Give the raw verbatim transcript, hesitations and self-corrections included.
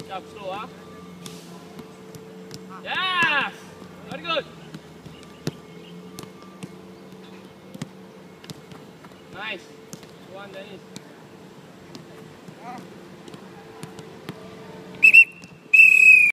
Jump slow, ah. Yes! Very good. Nice. One, Dennis.